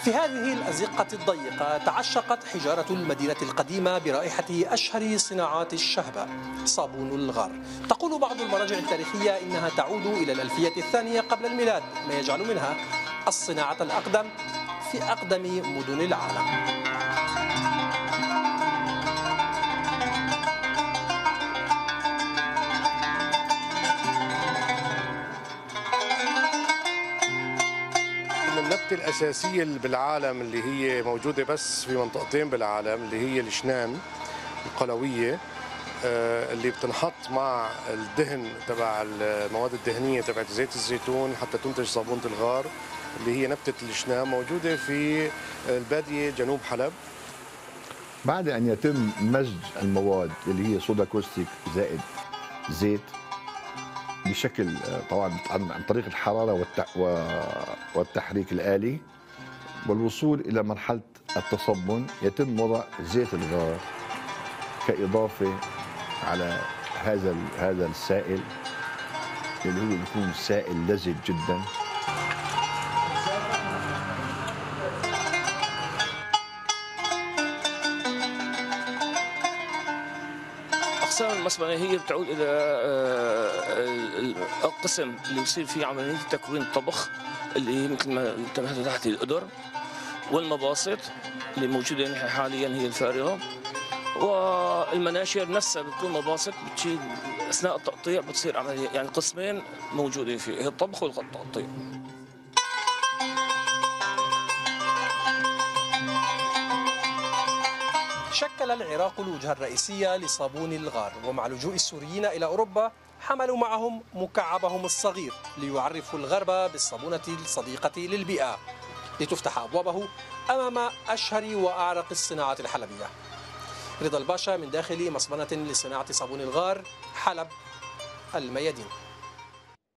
في هذه الأزقة الضيقة تعشقت حجارة المدينة القديمة برائحة أشهر صناعات الشهبة صابون الغار. تقول بعض المراجع التاريخية إنها تعود إلى الألفية الثانية قبل الميلاد، ما يجعل منها الصناعة الأقدم في أقدم مدن العالم. النبتة الأساسية بالعالم اللي هي موجودة بس في منطقتين بالعالم، اللي هي الشنام القلوية اللي بتنحط مع الدهن تبع المواد الدهنية تبعت زيت الزيتون حتى تنتج صابونة الغار، اللي هي نبتة الشنام موجودة في البادية جنوب حلب. بعد أن يتم مزج المواد اللي هي صودا كوستيك زائد زيت بشكل طبعا عن طريق الحرارة والتحريك الآلي والوصول إلى مرحلة التصبن، يتم وضع زيت الغار كإضافة على هذا السائل اللي هو بيكون سائل لزج جدا. أقسام المصبغة هي بتعود إلى القسم اللي بصير فيه عملية تكوين الطبخ، اللي مثل ما انتبهتوا تحت القدر، والمباسط اللي موجودة حاليا هي الفارغة، والمناشر نفسها بتكون مباسط بتشيل أثناء التقطيع، بتصير عملية يعني قسمين موجودين فيه، هي الطبخ والتقطيع. شكل العراق الوجهة الرئيسية لصابون الغار، ومع لجوء السوريين إلى أوروبا حملوا معهم مكعبهم الصغير ليعرفوا الغرب بالصابونة الصديقة للبيئة، لتفتح أبوابه أمام أشهر وأعرق الصناعات الحلبية. رضا الباشا من داخل مصبنة لصناعة صابون الغار، حلب، الميادين.